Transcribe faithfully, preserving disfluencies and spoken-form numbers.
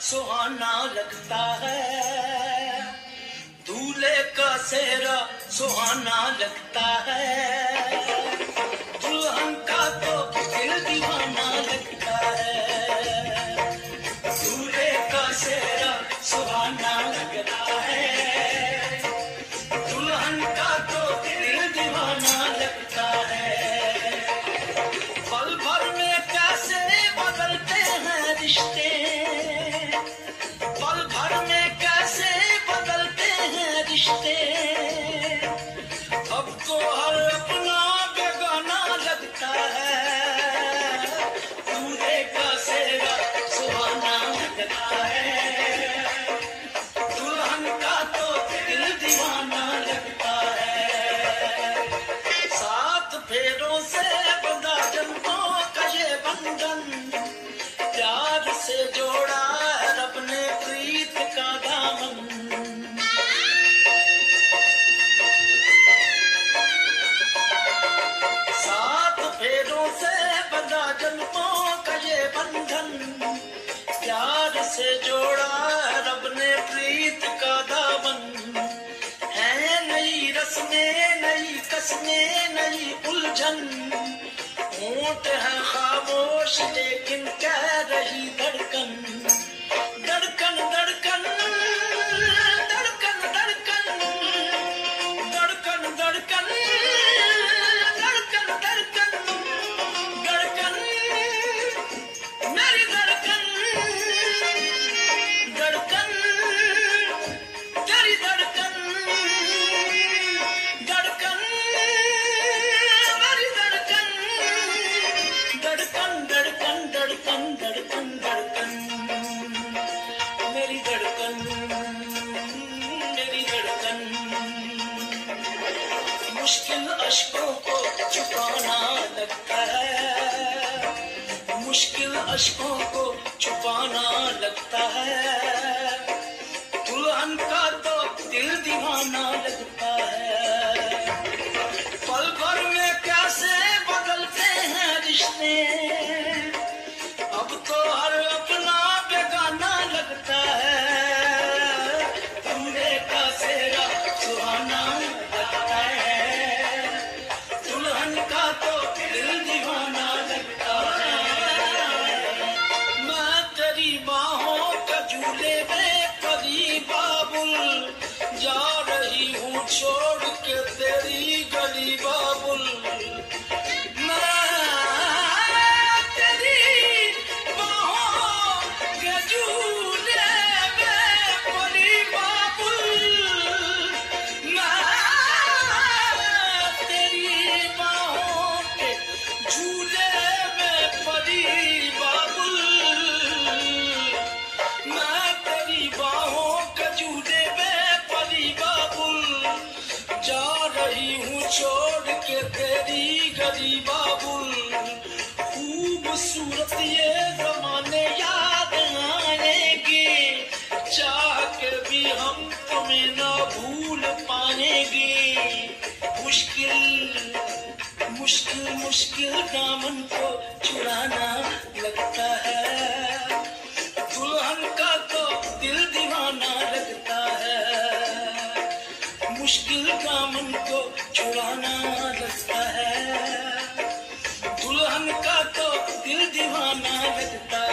सुहाना लगता है, दूल्हे का सेहरा सुहाना लगता है, दुल्हन का तो दिल दीवाना लगता है, दूल्हे का सेहरा सुहाना लगता है, दुल्हन का तो दिल दीवाना लगता है। पल भर में कैसे बदलते हैं रिश्ते, पल भर में कैसे बदलते हैं रिश्ते, अब तो हर अपना बेगाना लगता है, दूल्हे का सेहरा सुहाना लगता है, दुल्हन का तो दिल दीवाना लगता है। सात फेरों से बंधा जन्मों का ये बंधन, प्यार से जोड़ा रब ने प्रीत का दामन, सात फेरों से बंधा जन्मों का ये बंधन, प्यार से जोड़ा रब ने प्रीत का दामन, है नई रस्में नई कसमें नई उलझन, होंठ है खामोश लेकिन कह रही धड़कन, धड़कन धड़कन धड़कन धड़कन धड़कन धड़कन धड़कन धड़कन धड़कन मेरी धड़कन धड़कन तेरी धड़कन धड़कन मेरी धड़कन धड़कन धड़कन धड़कन धड़कन धड़कन मेरी धड़कन मेरी धड़कन। मुश्किल अश्कों को छुपाना लगता है, मुश्किल अश्कों को छुपाना लगता है, दुल्हन का तो दिल दीवाना लगता है। पल भर में कैसे बदलते हैं रिश्ते, अब तो हर अपना बेगाना लगता है, दूल्हे का सेहरा सुहाना लगता है, दुल्हन का तो दिल दीवाना लगता है। मैं तेरी बाहों के झूले में परी बाबुल, जा रही हूँ छोड़ के तेरी गली बाबुल, छोड़ के तेरी गली बाबुल, खूबसूरत ये जमाने याद आएंगे, चाह के भी हम तुम्हें ना भूल पाएंगे। मुश्किल मुश्किल मुश्किल दामन को चुराना लगता है, दुल्हन का तो दिल दीवाना लगता है, मुश्किल दामन को छुड़ाना लगता है, दुल्हन का तो दिल दीवाना लगता है।